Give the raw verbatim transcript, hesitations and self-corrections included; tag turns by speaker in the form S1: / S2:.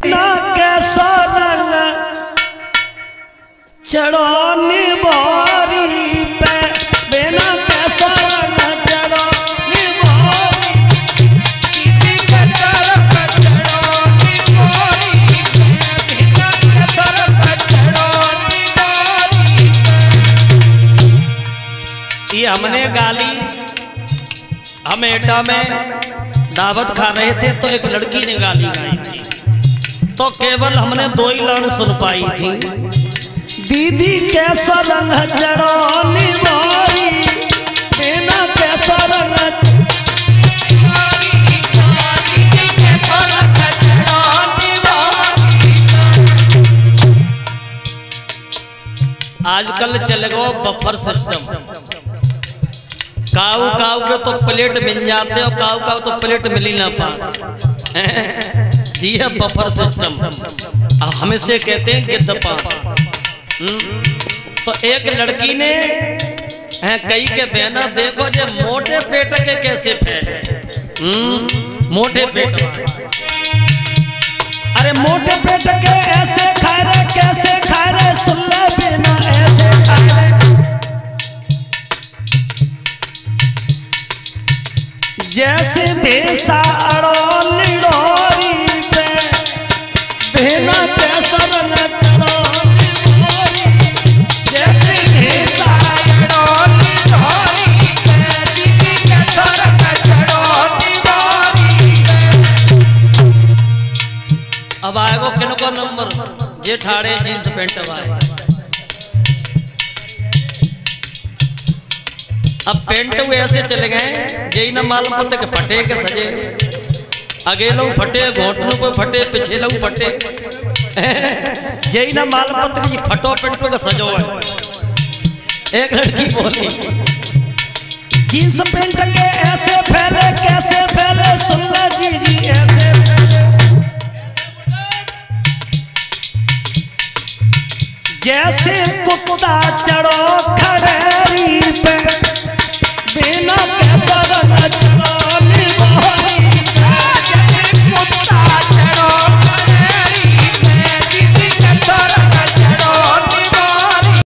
S1: ना कैसा रंग चढ़ो निबारी पे, बिना कैसा रंग चढ़ो निबारी,
S2: कैसा रंग चढ़ो निबारी पे, बिना कैसा रंग चढ़ो निबारी पे।
S1: ये हमने गाली, हम एटा में दावत खा रहे थे तो एक लड़की ने गाली गाई थी, तो केवल हमने दो ही लाइन सुन पाई थी। दीदी कैसा रंग चढ़ो निबारी, बिना कैसा रंग आजकल चल गो बफर सिस्टम, काऊ काऊ के तो प्लेट मिल जाते हो, काऊ काऊ तो प्लेट मिल ही ना पाते जी है बफर सिस्टम। हम इसे कहते हैं गिद्धपा। तो एक लड़की ने कई के बहना देखो जे मोटे पेट के कैसे फैले, मोटे पेट, अरे मोटे पेट के ऐसे खाए रे, कैसे खाए रे, सुन ले बिना ऐसे खाए रे, जैसे भैंसा अड़ो लिडोरी पे, बिना कैसा रंग चढ़ो निबारी, जैसे भैंसा
S2: अड़ो लिडोरी पे, दीदी कैसा रंग चढ़ो निबारी पे।
S1: अब आएगो किनको नंबर जे ठाड़े जींस पेंट आए। अब पेंट हुए ऐसे चले गए जई न मालूम पते के फटे के सजे, अगेलों फटे, घोटनों को फटे, पिछेलों फटे, जई न मालूम पते की फटो पेंटो का सजो है। एक लड़की बोली जींस पेंट के ऐसे फैले, कैसे फैले, सुन ले जी जी ऐसे फैले, जैसे कुत्ता चढ़ो खड़े